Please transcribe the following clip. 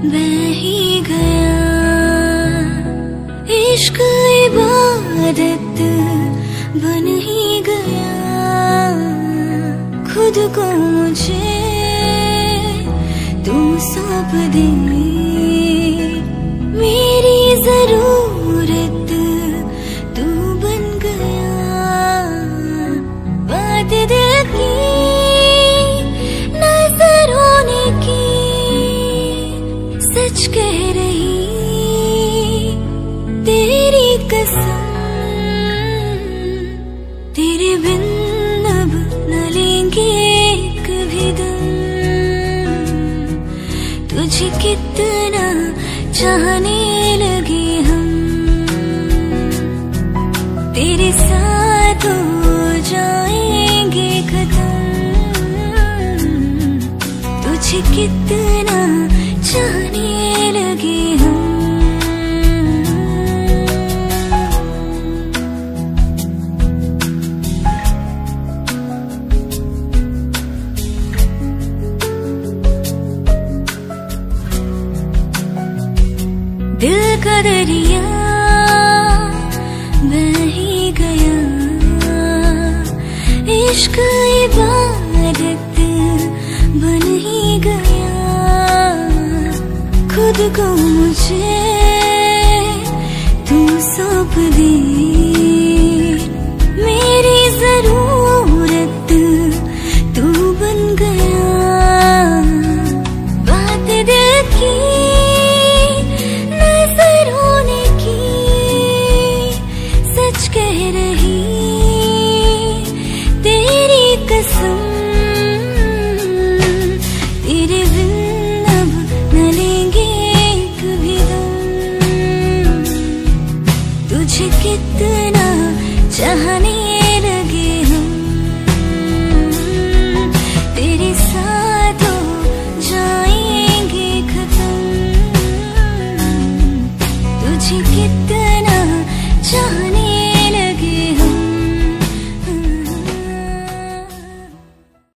बह ही गया। इश्क इबादत बन ही गया। खुद को मुझे तू सौंप दे, मेरी जरूरत तू बन गया। बात दिल की नजरों ने की, सच कह रही तेरी कसम। तेरे बिन अब न लेंगे कभी दम। तुझे कितना चाहने लगे हम, तेरे साथ हो जाएंगे खत्म। तुझे कितना चाहने लगे हम। दिल का दरिया बह ही गया। इश्क इबादत बन ही गया। खुद को मुझे तू सौंप दे, मेरी जरूरत तू बन गया। बात दिल की कह रही तेरी कसम। तेरे बिन अब न लेंगे कभी दम। तुझे कितना चाहने लगे